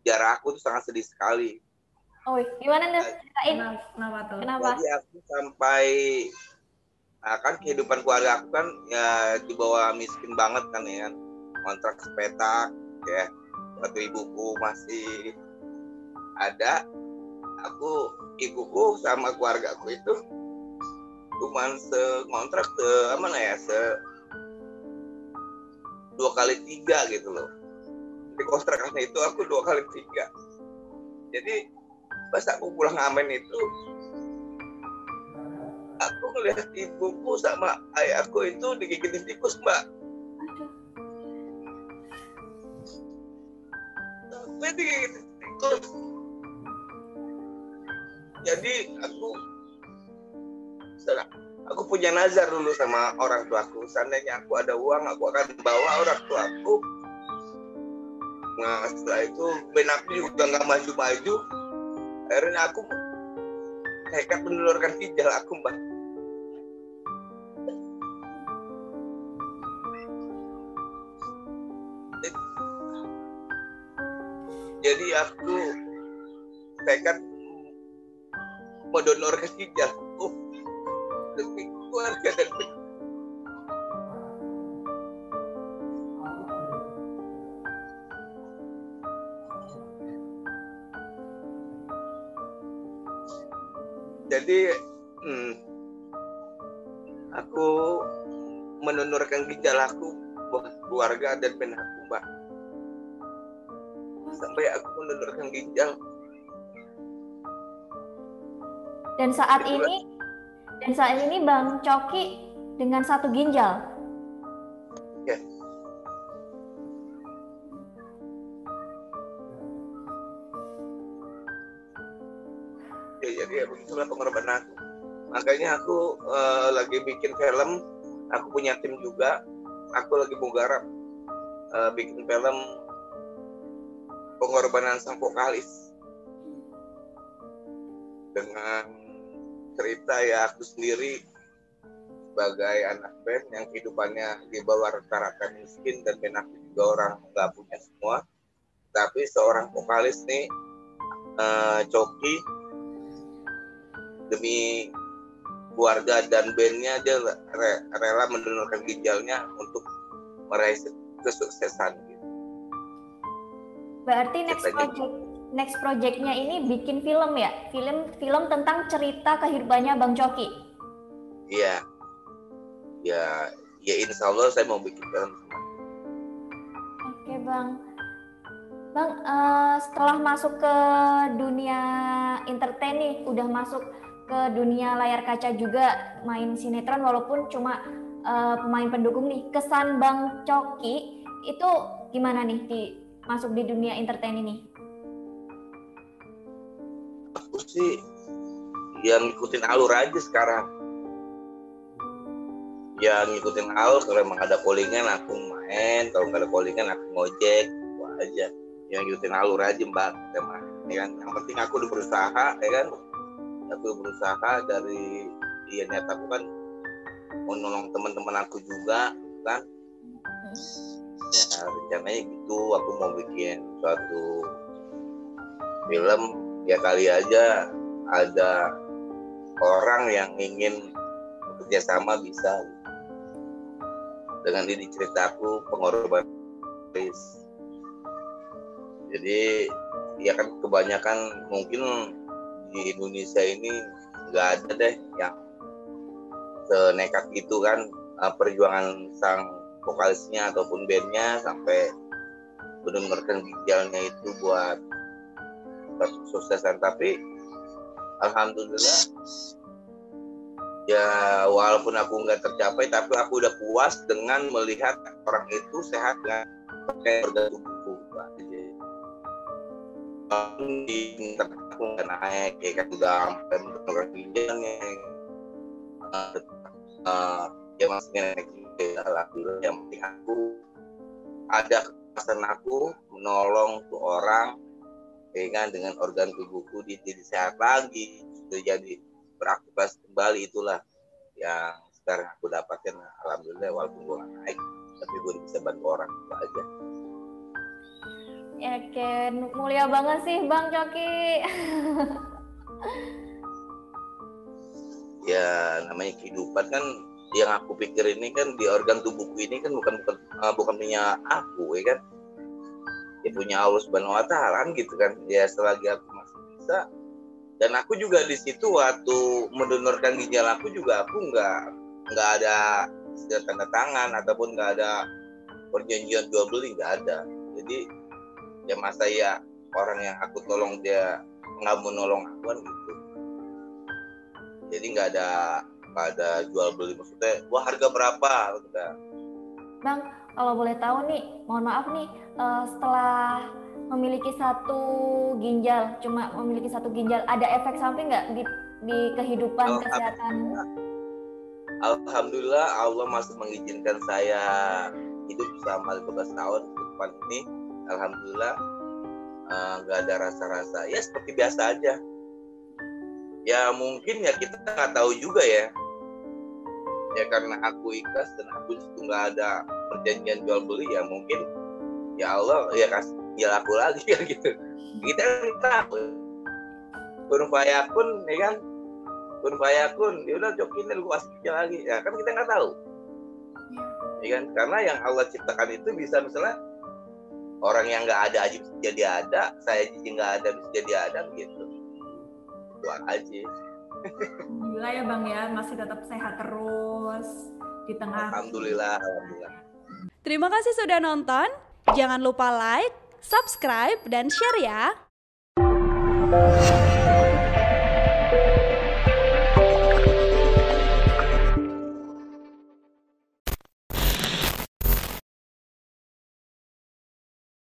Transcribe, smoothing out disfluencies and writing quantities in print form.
sejarah aku tuh sangat sedih sekali. Oh, gimana nih? Ceritain. Kenapa tuh? Kenapa? Jadi aku sampai kan kehidupan keluarga aku kan ya di bawah miskin banget kan ya kan, kontrak sepetak ya, waktu ibuku masih ada, ibuku sama keluarga aku itu cuman ngontrak mana ya 2x3 gitu loh. Di kontrakannya itu aku 2x3. Jadi pas aku pulang ngamen itu, aku ngeliat ibuku sama ayahku itu digigitin tikus, Mbak. Sampai digigitin tikus. Jadi aku punya nazar dulu sama orang tuaku. Seandainya aku ada uang, aku akan bawa orang tuaku. Nah setelah itu ben aku juga nggak maju-maju. Akhirnya aku nekat menelurkan ginjal aku, Mbak. Jadi aku nekat mendonorkan ginjalku demi keluarga dan jadi aku mendonorkan ginjal aku buat keluarga dan ben aku, Mbak. Sampai aku mendonorkan ginjal. Dan saat ini Bang Coki dengan 1 ginjal. Ya. Ya, jadi ya begitulah pengorbanan aku. Makanya aku lagi bikin film, aku punya tim juga. Aku lagi mau garap bikin film pengorbanan sang vokalis dengan cerita ya aku sendiri sebagai anak band yang kehidupannya di bawah rata-rata miskin dan band aku juga orang nggak punya semua, tapi seorang vokalis nih Coki demi keluarga dan bandnya dia rela mendonorkan ginjalnya untuk meraih kesuksesan gitu. Berarti next projectnya ini bikin film ya? Film tentang cerita kehidupannya Bang Coki. Iya. Ya insya Allah saya mau bikin film. Oke, Bang. Bang, setelah masuk ke dunia entertain nih, udah masuk ke dunia layar kaca juga, main sinetron walaupun cuma pemain pendukung nih. Kesan Bang Coki itu gimana nih masuk di dunia entertain ini? Aku sih yang ngikutin alur aja sekarang. Ya ngikutin alur, kalau emang ada callingan aku main, kalau nggak ada callingan aku ngojek, itu aja. Yang ngikutin alur aja, Mbak. Ya kan? Yang penting aku udah berusaha, ya kan? Aku berusaha dari niat aku kan mau nolong teman-teman aku juga, kan? Ya rencananya gitu, aku mau bikin suatu film, ya kali aja ada orang yang ingin bekerja sama bisa. Dengan ini ceritaku pengorbanan. Jadi ya kan kebanyakan mungkin di Indonesia ini nggak ada deh yang senekat itu kan perjuangan sang vokalisnya ataupun bandnya sampai benar-benar ginjalnya itu buat kesuksesan. Tapi alhamdulillah ya walaupun aku nggak tercapai, tapi aku udah puas dengan melihat orang itu sehat dan pakai organ tubuh. Di internet aku nggak naik, ya kan udah sampai menurunkan ginjalnya, ya masih naik ginjal. Alhamdulillah yang penting aku ada kepuasan aku menolong tuh orang, ya kan, dengan organ tubuhku jadi sehat lagi, sudah jadi beraktivitas kembali. Itulah yang sekarang aku dapatkan, alhamdulillah. Walaupun gue gak naik, tapi gue bisa bantu orang, itu aja. Oke, mulia banget sih Bang Coki. Ya namanya kehidupan kan, yang aku pikir ini kan di organ tubuhku ini kan bukan punya aku ya kan, ya punya Allah Subhanahu Wa Taala gitu kan. Ya selagi aku masih bisa, dan aku juga di situ waktu mendonorkan ginjal aku juga aku nggak ada tanda tangan ataupun nggak ada perjanjian jual beli, nggak ada. Jadi ya masa ya orang yang aku tolong dia nggak mau nolong aku kan gitu. Jadi nggak ada jual beli, maksudnya wah harga berapa enggak. Bang, kalau boleh tahu nih, mohon maaf nih, setelah memiliki satu ginjal, cuma memiliki satu ginjal, ada efek samping nggak di kehidupan kesehatan? Alhamdulillah Allah masih mengizinkan saya hidup selama 15 tahun ke depan ini. Alhamdulillah nggak ada rasa-rasa, ya seperti biasa aja. Ya mungkin ya kita nggak tahu juga ya. Ya karena aku ikhlas dan aku itu nggak ada perjanjian jual beli, ya mungkin ya Allah ya kasih ginjal aku lagi kan gitu. Kita kan tahu kun fayakun ya kan, kun fayakun ya udah cokin lu kasih ginjal lagi, ya kan kita nggak tahu ya kan, karena yang Allah ciptakan itu bisa misalnya orang yang nggak ada aja bisa jadi ada, saya jadi nggak ada bisa jadi ada gitu. Itu aja. Alhamdulillah ya Bang ya, masih tetap sehat terus di tengah. Alhamdulillah. Terima kasih sudah nonton. Jangan lupa like, subscribe, dan share ya.